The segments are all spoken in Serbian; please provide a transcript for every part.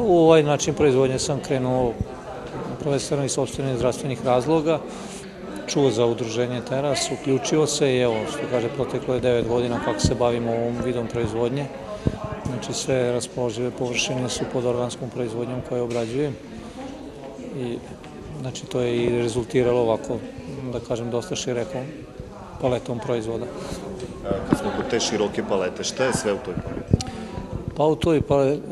U ovaj način proizvodnje sam krenuo prvenstveno iz sopstvenih zdravstvenih razloga, čuo za udruženje Teras, uključio se i evo, što kaže, proteklo je 9 godina kako se bavimo ovom vidom proizvodnje. Znači sve raspoložive površine su pod organskom proizvodnjom koje obrađujem i znači to je i rezultiralo ovako, da kažem, dosta širokom paletom proizvoda. Kad smo kod te široke palete, šta je sve u toj paleti? Pa u toj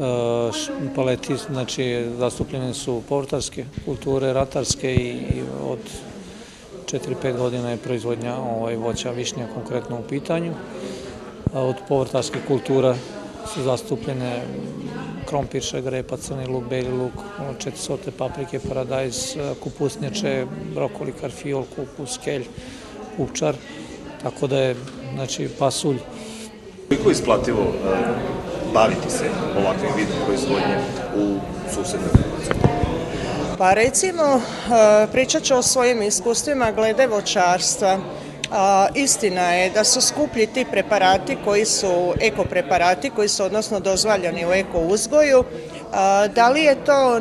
paleti znači zastupljene su povrtarske kulture, ratarske i od 4-5 godina je proizvodnja voća višnja konkretno u pitanju. Od povrtarskih kultura su zastupljene krompir, šegrep, crni luk, beli luk, 4 sorte paprike, paradajz, kupusnjače, brokoli, karfiol, kupus, kelj, pupčar, tako da je znači pasulj. Koliko je isplativo baviti se ovakvim vidom proizvodnje u susednoj Hrvatskoj? Pa recimo, pričat ću o svojim iskustvima glede voćarstva. Istina je da su skuplji ti preparati koji su ekopreparati, koji su odnosno dozvoljeni u eko uzgoju. Da li je to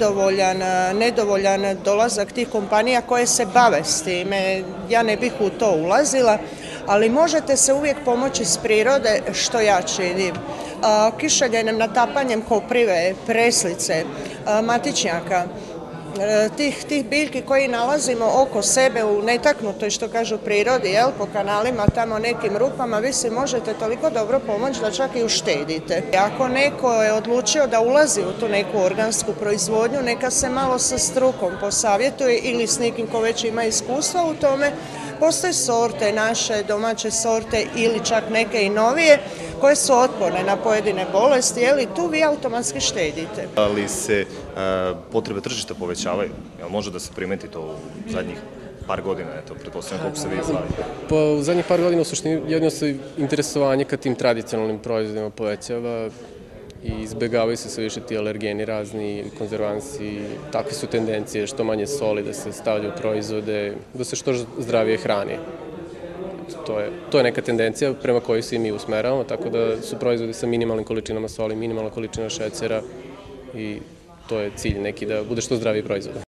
nedovoljan dolazak tih kompanija koje se bave s time? Ja ne bih u to ulazila, ali možete se uvijek pomoći s prirode, što ja činim. Kišeljenim natapanjem koprive, preslice, matičnjaka, tih biljki koji nalazimo oko sebe u netaknutoj, što kažu, prirodi, po kanalima, tamo nekim rupama, vi si možete toliko dobro pomoći da čak i uštedite. Ako neko je odlučio da ulazi u tu neku organsku proizvodnju, neka se malo sa strukom posavjetuje ili s nekim ko već ima iskustva u tome. Postoje sorte, naše domaće sorte ili čak neke i novije koje su otporne na pojedine bolesti, tu vi automatski štedite. Ali se potrebe tržišta povećavaju? Jel može da se primeti to u zadnjih par godina, pretpostavljam koliko se vi bavite? Pa u zadnjih par godina u suštini jedino se interesovanje ka tim tradicionalnim proizvodima povećava i izbegavaju se sve više ti alergeni razni, konzervansi, takve su tendencije, što manje soli da se stavlja u proizvode, da se što zdravije hrani. To je neka tendencija prema kojoj se i mi usmeravamo, tako da su proizvodi sa minimalnim količinama soli, minimalna količina šećera i to je cilj neki da bude što zdraviji proizvod.